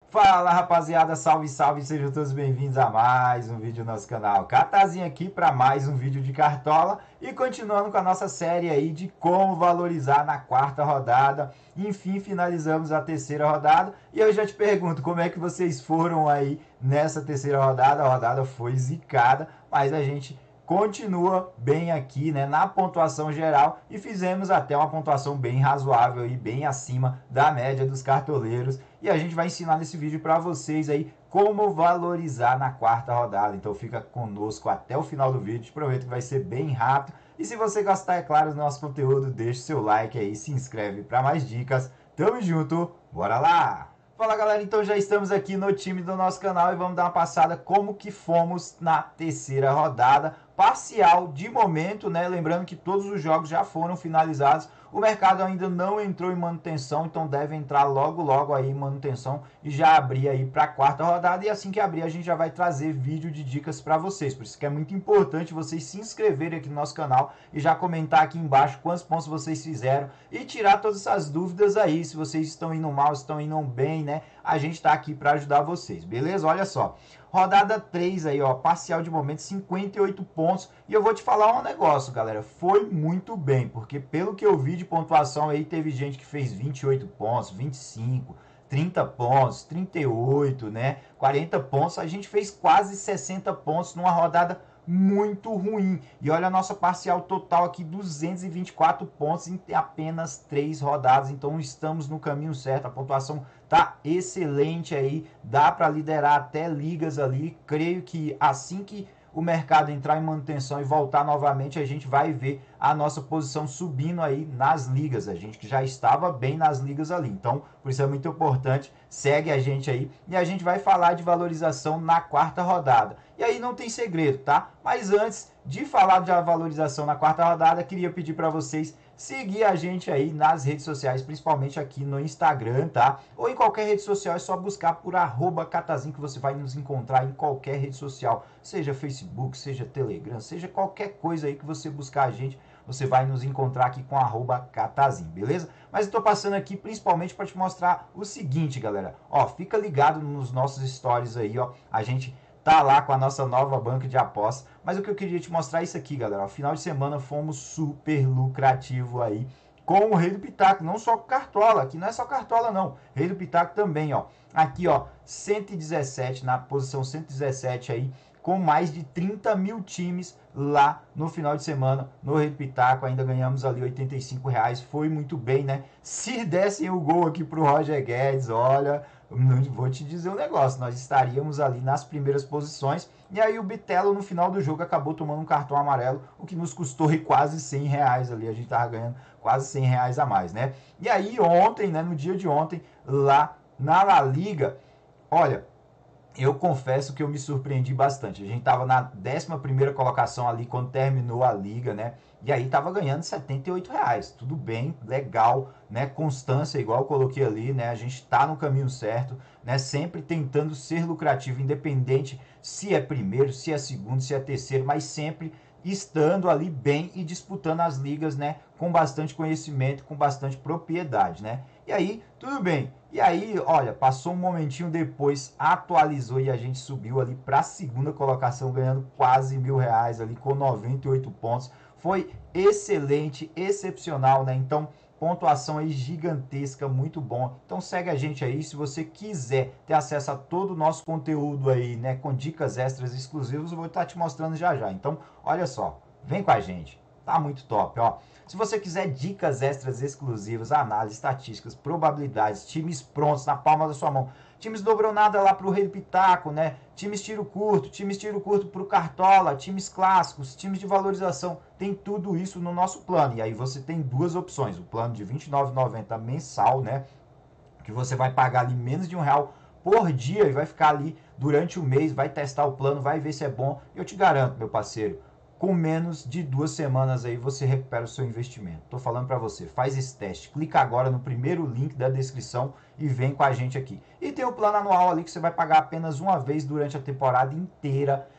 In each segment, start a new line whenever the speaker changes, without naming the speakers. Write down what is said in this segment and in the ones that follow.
Fala rapaziada, salve, salve, sejam todos bem-vindos a mais um vídeo do nosso canal. Catazinho aqui para mais um vídeo de Cartola e continuando com a nossa série aí de como valorizar na quarta rodada. Enfim, finalizamos a terceira rodada e eu já te pergunto, como é que vocês foram aí nessa terceira rodada? A rodada foi zicada, mas a gente continua bem aqui, né, na pontuação geral e fizemos até uma pontuação bem razoável e bem acima da média dos cartoleiros. E a gente vai ensinar nesse vídeo para vocês aí como valorizar na quarta rodada. Então fica conosco até o final do vídeo, prometo que vai ser bem rápido. E se você gostar, é claro, do nosso conteúdo, deixa o seu like aí, se inscreve para mais dicas. Tamo junto, bora lá! Fala galera, então já estamos aqui no time do nosso canal e vamos dar uma passada como que fomos na terceira rodada parcial de momento, né? Lembrando que todos os jogos já foram finalizados, o mercado ainda não entrou em manutenção, então deve entrar logo aí em manutenção e já abrir aí para a quarta rodada. E assim que abrir a gente já vai trazer vídeo de dicas para vocês, por isso que é muito importante vocês se inscreverem aqui no nosso canal e já comentar aqui embaixo quantos pontos vocês fizeram e tirar todas essas dúvidas aí, se vocês estão indo mal, se estão indo bem, né? A gente está aqui para ajudar vocês, beleza? Olha só. Rodada 3 aí, ó, parcial de momento, 58 pontos. E eu vou te falar um negócio, galera, foi muito bem, porque pelo que eu vi de pontuação aí, teve gente que fez 28 pontos, 25, 30 pontos, 38, né, 40 pontos. A gente fez quase 60 pontos numa rodada muito ruim. E olha a nossa parcial total aqui, 224 pontos em apenas 3 rodadas. Então estamos no caminho certo, a pontuação tá excelente aí, dá para liderar até ligas ali. Creio que assim que o mercado entrar em manutenção e voltar novamente, a gente vai ver a nossa posição subindo aí nas ligas. A gente que já estava bem nas ligas ali. Então, por isso é muito importante, segue a gente aí e a gente vai falar de valorização na quarta rodada. E aí não tem segredo, tá? Mas antes de falar de valorização na quarta rodada, queria pedir para vocês seguir a gente aí nas redes sociais, principalmente aqui no Instagram, tá? Ou em qualquer rede social, é só buscar por @catazinho que você vai nos encontrar em qualquer rede social, seja Facebook, seja Telegram, seja qualquer coisa aí que você buscar a gente, você vai nos encontrar aqui com @catazinho, beleza? Mas eu tô passando aqui principalmente para te mostrar o seguinte, galera. Ó, fica ligado nos nossos stories aí, ó. A gente tá lá com a nossa nova banca de apostas. Mas o que eu queria te mostrar é isso aqui, galera. Ao final de semana fomos super lucrativo aí com o Rei do Pitaco. Não só com Cartola. Aqui não é só Cartola, não. Rei do Pitaco também, ó. Aqui, ó, 117, na posição 117 aí, com mais de 30 mil times lá no final de semana no Rei do Pitaco. Ainda ganhamos ali R$ 85. Foi muito bem, né? Se dessem o gol aqui pro Roger Guedes, olha, não vou te dizer um negócio, nós estaríamos ali nas primeiras posições. E aí o Bitelo no final do jogo acabou tomando um cartão amarelo, o que nos custou quase R$ 100 ali, a gente tava ganhando quase R$ 100 a mais, né? E aí ontem, né, no dia de ontem, lá na La Liga, olha, eu confesso que eu me surpreendi bastante. A gente estava na 11ª colocação ali quando terminou a liga, né? E aí estava ganhando R$ 78. Tudo bem, legal, né? Constância, igual eu coloquei ali, né? A gente está no caminho certo, né? Sempre tentando ser lucrativo, independente se é primeiro, se é segundo, se é terceiro, mas sempre estando ali bem e disputando as ligas, né? Com bastante conhecimento, com bastante propriedade, né? E aí, tudo bem. E aí, olha, passou um momentinho depois, atualizou e a gente subiu ali para a segunda colocação, ganhando quase R$ 1.000 ali com 98 pontos. Foi excelente, excepcional, né? Então, pontuação aí gigantesca, muito bom. Então segue a gente aí, se você quiser ter acesso a todo o nosso conteúdo aí, né, com dicas extras exclusivas, eu vou estar te mostrando já já. Então, olha só, vem com a gente. Tá muito top, ó. Se você quiser dicas extras exclusivas, análise, estatísticas, probabilidades, times prontos na palma da sua mão, times dobrou nada lá pro Rei do Pitaco, né? Times tiro curto pro Cartola, times clássicos, times de valorização, tem tudo isso no nosso plano. E aí você tem duas opções, o plano de R$ 29,90 mensal, né? Que você vai pagar ali menos de R$ 1 por dia e vai ficar ali durante o mês, vai testar o plano, vai ver se é bom. Eu te garanto, meu parceiro, com menos de 2 semanas aí você recupera o seu investimento. Tô falando para você, faz esse teste, clica agora no primeiro link da descrição e vem com a gente aqui. E tem o plano anual ali que você vai pagar apenas uma vez durante a temporada inteira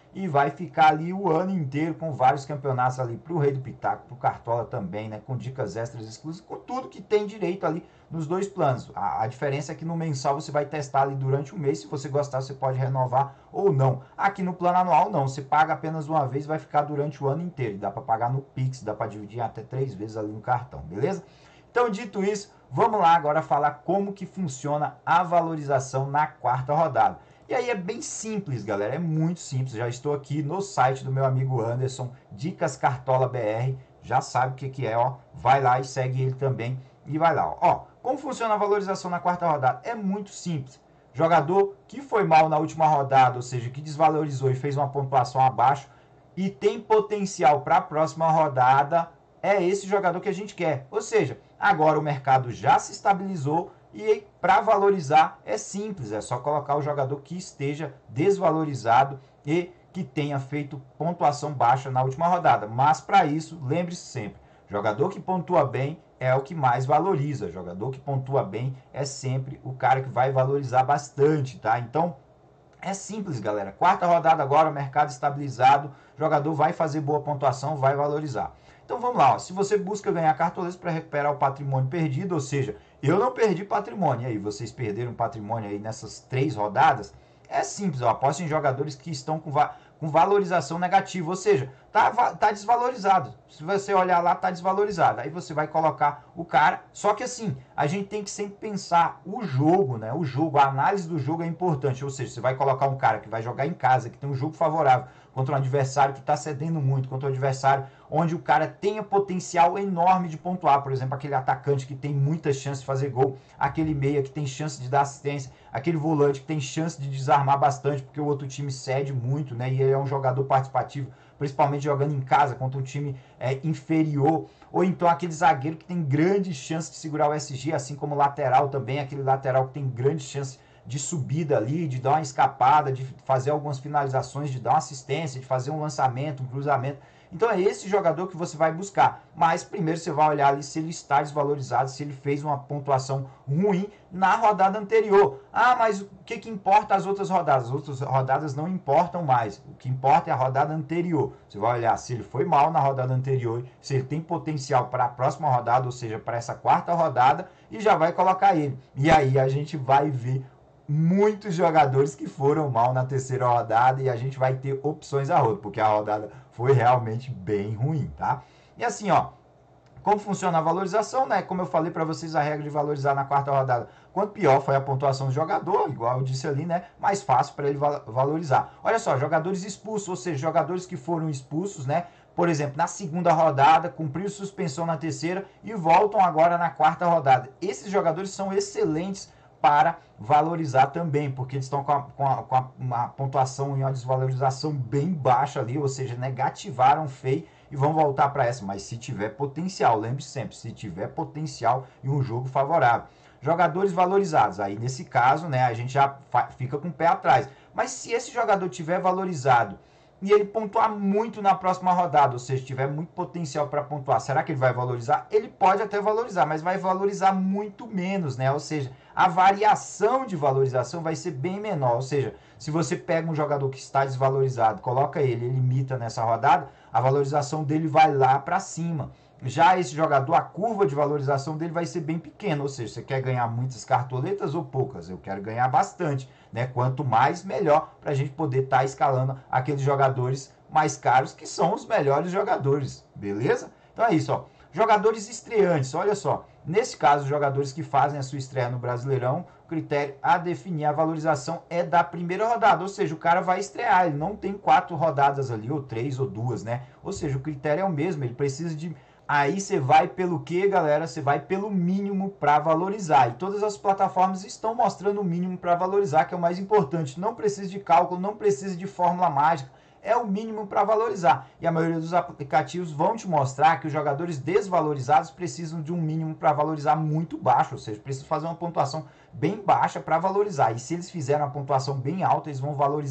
e vai ficar ali o ano inteiro com vários campeonatos ali para o Rei do Pitaco, para o Cartola também, né? Com dicas extras exclusivas, com tudo que tem direito ali nos dois planos. A diferença é que no mensal você vai testar ali durante um mês, se você gostar você pode renovar ou não. Aqui no plano anual não, você paga apenas uma vez e vai ficar durante o ano inteiro. Dá para pagar no Pix, dá para dividir até 3 vezes ali no cartão, beleza? Então, dito isso, vamos lá agora falar como que funciona a valorização na quarta rodada. E aí é bem simples, galera, é muito simples. Já estou aqui no site do meu amigo Anderson, Dicas Cartola BR, já sabe o que é, ó. Vai lá e segue ele também e vai lá, ó. Como funciona a valorização na quarta rodada? É muito simples. Jogador que foi mal na última rodada, ou seja, que desvalorizou e fez uma pontuação abaixo e tem potencial para a próxima rodada, é esse jogador que a gente quer. Ou seja, agora o mercado já se estabilizou e para valorizar é simples, é só colocar o jogador que esteja desvalorizado e que tenha feito pontuação baixa na última rodada. Mas para isso, lembre-se sempre, jogador que pontua bem é o que mais valoriza. Jogador que pontua bem é sempre o cara que vai valorizar bastante, tá? Então, é simples, galera. Quarta rodada agora, mercado estabilizado, jogador vai fazer boa pontuação, vai valorizar. Então vamos lá, ó. Se você busca ganhar cartoletas para recuperar o patrimônio perdido, ou seja, eu não perdi patrimônio, e aí vocês perderam patrimônio aí nessas 3 rodadas, é simples, ó, aposte em jogadores que estão com valorização negativa, ou seja, tá desvalorizado. Se você olhar lá, tá desvalorizado. Aí você vai colocar o cara, só que assim, a gente tem que sempre pensar o jogo, né? O jogo, a análise do jogo é importante, ou seja, você vai colocar um cara que vai jogar em casa, que tem um jogo favorável, contra um adversário que está cedendo muito, contra um adversário onde o cara tenha potencial enorme de pontuar, por exemplo, aquele atacante que tem muitas chances de fazer gol, aquele meia que tem chance de dar assistência, aquele volante que tem chance de desarmar bastante, porque o outro time cede muito, né? E ele é um jogador participativo, principalmente jogando em casa contra um time inferior, ou então aquele zagueiro que tem grande chance de segurar o SG, assim como o lateral também, aquele lateral que tem grande chance de subida ali, de dar uma escapada, de fazer algumas finalizações, de dar uma assistência, de fazer um lançamento, um cruzamento. Então é esse jogador que você vai buscar. Mas primeiro você vai olhar ali se ele está desvalorizado, se ele fez uma pontuação ruim na rodada anterior. Ah, mas o que importa as outras rodadas? As outras rodadas não importam mais. O que importa é a rodada anterior. Você vai olhar se ele foi mal na rodada anterior, se ele tem potencial para a próxima rodada, ou seja, para essa quarta rodada, e já vai colocar ele. E aí a gente vai ver muitos jogadores que foram mal na terceira rodada e a gente vai ter opções a rodo, porque a rodada foi realmente bem ruim, tá? E assim, ó, como funciona a valorização, né? Como eu falei para vocês, a regra de valorizar na quarta rodada, quanto pior foi a pontuação do jogador, igual eu disse ali, né? Mais fácil para ele valorizar. Olha só, jogadores expulsos, ou seja, jogadores que foram expulsos, né? Por exemplo, na segunda rodada, cumpriram suspensão na terceira e voltam agora na quarta rodada. Esses jogadores são excelentes para valorizar também, porque eles estão com uma pontuação e uma desvalorização bem baixa ali, ou seja, negativaram feio e vão voltar para essa, mas se tiver potencial, lembre sempre, se tiver potencial e um jogo favorável. Jogadores valorizados, aí nesse caso, né, a gente já fica com o pé atrás, mas se esse jogador tiver valorizado e ele pontuar muito na próxima rodada, ou seja, tiver muito potencial para pontuar, será que ele vai valorizar? Ele pode até valorizar, mas vai valorizar muito menos, né? Ou seja, a variação de valorização vai ser bem menor. Ou seja, se você pega um jogador que está desvalorizado, coloca ele imita nessa rodada, a valorização dele vai lá para cima. Já esse jogador, a curva de valorização dele vai ser bem pequena, ou seja, você quer ganhar muitas cartoletas ou poucas? Eu quero ganhar bastante, né? Quanto mais, melhor, para a gente poder estar escalando aqueles jogadores mais caros, que são os melhores jogadores, beleza? Então é isso, ó. Jogadores estreantes, olha só, nesse caso, jogadores que fazem a sua estreia no Brasileirão, o critério a definir a valorização é da primeira rodada, ou seja, o cara vai estrear, ele não tem 4 rodadas ali, ou 3 ou 2, né? Ou seja, o critério é o mesmo, ele precisa de... Aí você vai pelo que, galera? Você vai pelo mínimo para valorizar. E todas as plataformas estão mostrando o mínimo para valorizar, que é o mais importante. Não precisa de cálculo, não precisa de fórmula mágica. É o mínimo para valorizar. E a maioria dos aplicativos vão te mostrar que os jogadores desvalorizados precisam de um mínimo para valorizar muito baixo. Ou seja, precisam fazer uma pontuação bem baixa para valorizar. E se eles fizerem uma pontuação bem alta, eles vão valorizar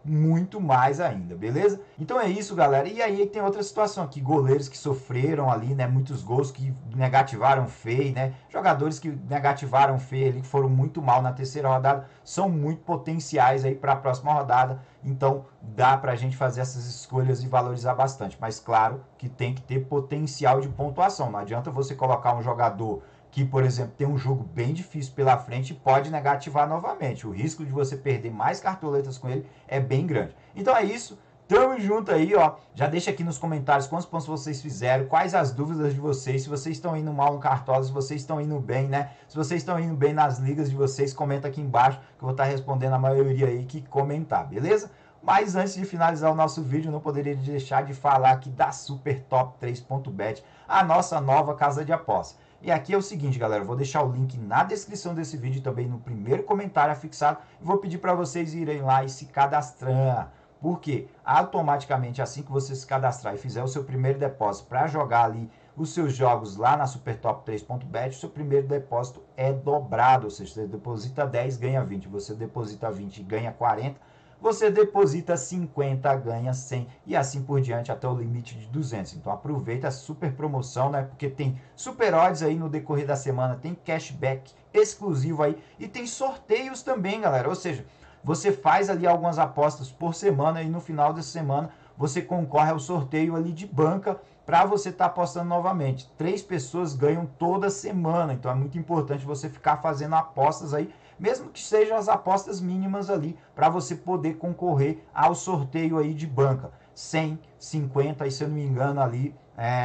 muito mais ainda, beleza? Então é isso, galera. E aí tem outra situação aqui, goleiros que sofreram ali, né, muitos gols que negativaram feio, né? Jogadores que negativaram feio ali, que foram muito mal na terceira rodada, são muito potenciais aí para a próxima rodada. Então dá pra gente fazer essas escolhas e valorizar bastante, mas claro que tem que ter potencial de pontuação. Não adianta você colocar um jogador que, por exemplo, tem um jogo bem difícil pela frente e pode negativar novamente. O risco de você perder mais cartoletas com ele é bem grande. Então é isso. Tamo junto aí, ó. Já deixa aqui nos comentários quantos pontos vocês fizeram, quais as dúvidas de vocês, se vocês estão indo mal no Cartola, se vocês estão indo bem, né? Se vocês estão indo bem nas ligas de vocês, comenta aqui embaixo que eu vou estar respondendo a maioria aí que comentar, beleza? Mas antes de finalizar o nosso vídeo, não poderia deixar de falar aqui da Super Top 3.bet, a nossa nova casa de apostas. E aqui é o seguinte, galera, eu vou deixar o link na descrição desse vídeo, também no primeiro comentário afixado, e vou pedir para vocês irem lá e se cadastrar. Porque automaticamente, assim que você se cadastrar e fizer o seu primeiro depósito para jogar ali os seus jogos lá na Super Top 3.bet, o seu primeiro depósito é dobrado, ou seja, você deposita 10, ganha 20, você deposita 20 e ganha 40, você deposita 50, ganha 100 e assim por diante até o limite de 200. Então aproveita a super promoção, né? Porque tem super odds aí no decorrer da semana, tem cashback exclusivo aí e tem sorteios também, galera. Ou seja, você faz ali algumas apostas por semana e no final dessa semana você concorre ao sorteio ali de banca para você estar apostando novamente. 3 pessoas ganham toda semana, então é muito importante você ficar fazendo apostas aí, mesmo que sejam as apostas mínimas ali, para você poder concorrer ao sorteio aí de banca. 100, 50 e, se eu não me engano, ali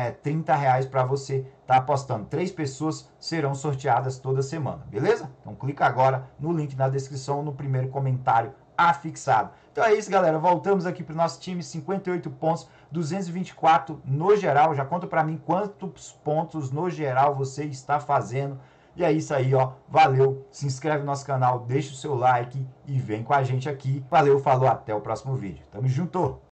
R$30 para você estar apostando. 3 pessoas serão sorteadas toda semana, beleza? Então clica agora no link na descrição, no primeiro comentário afixado. Então é isso, galera. Voltamos aqui para o nosso time, 58 pontos, 224 no geral. Já conta para mim quantos pontos no geral você está fazendo. E é isso aí, ó. Valeu. Se inscreve no nosso canal, deixa o seu like e vem com a gente aqui. Valeu, falou, até o próximo vídeo. Tamo junto!